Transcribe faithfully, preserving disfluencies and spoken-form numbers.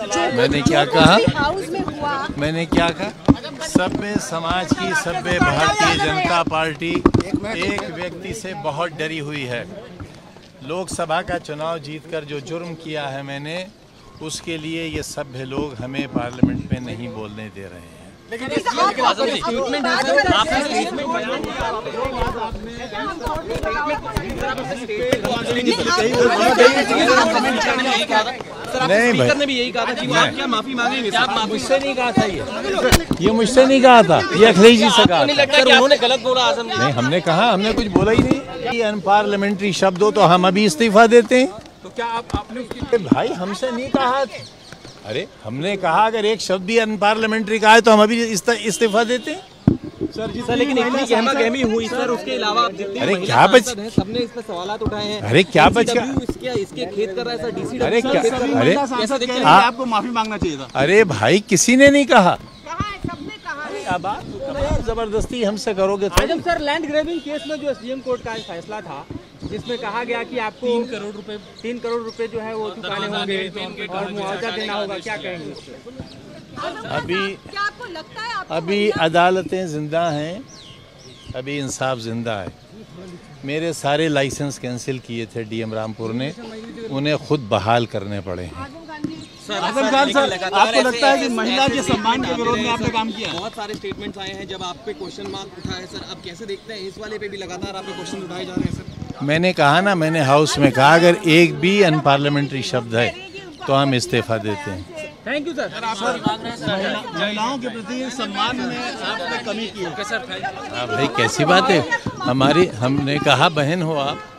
मैंने क्या कहा मैंने क्या कहा सभ्य समाज की सभ्य भारतीय जनता पार्टी एक व्यक्ति से बहुत डरी हुई है। लोकसभा का चुनाव जीतकर जो जुर्म किया है मैंने, उसके लिए ये सभ्य लोग हमें पार्लियामेंट में नहीं बोलने दे रहे हैं। नहीं भाई, ने भी यही कहा था कि आप क्या माफी मांगेंगे? मुझसे नहीं कहा था, ये ये मुझसे नहीं कहा था, ये अखिलेश जी से कहा था। उन्होंने गलत बोला आजम। नहीं, हमने कहा, हमने कुछ बोला ही नहीं। ये अनपार्लियामेंट्री शब्द हो तो हम अभी इस्तीफा देते हैं। तो क्या आप आपने उसकी भाई हमसे नहीं कहा। अरे हमने कहा अगर एक शब्द भी अनपार्लियामेंट्री का है तो हम अभी इस्तीफा देते हैं। सर जी सर, लेकिन इतनी गहमा गहमी हुई सर, उसके अलावा अरे क्या बच सबने इस पर सवाल उठाए हैं। अरे क्या बच गया? इसके इसके खेत कर रहा है सर डीसी। अरे क्या? अरे ऐसा देखते हैं आपको माफी मांगना चाहिए था। अरे भाई किसी ने नहीं कहा। अब आप जबरदस्ती हमसे करोगे तो। Azam sir, land grabbing case में जो एसडीएम कोर्ट का फैसला था, जिसमें कहा गया कि आपको तीन करोड़ रुपए तीन करोड़ रुपए जो है वो चुकाने होंगे और मुआवजा देना होगा, क्या कहेंगे? अभी क्या आपको लगता है आप अभी अदालतें जिंदा हैं, अभी इंसाफ जिंदा है। मेरे सारे लाइसेंस कैंसिल किए थे डीएम रामपुर ने, उन्हें खुद बहाल करने पड़े हैं। आजम खान सर, आपको लगता है कि महिला के सम्मान के विरोध में आपने काम किया? बहुत सारे स्टेटमेंट्स आए हैं जब आप पे क्वेश्चन मार्क उठा है सर, आप कैसे देखते हैं इस वाले पे भी लगातार आप पे क्वेश्चन उठाए जा रहे हैं सर? मैंने कहा ना, मैंने हाउस में कहा अगर एक भी अनपार्लियामेंट्री शब्द है तो हम इस्तीफा देते हैं। Thank you sir. सर, महिलाओं के प्रति सम्मान में आपने कमी की है सर? हाँ भाई, कैसी बात है? हमारी हमने कहा बहन हो आप,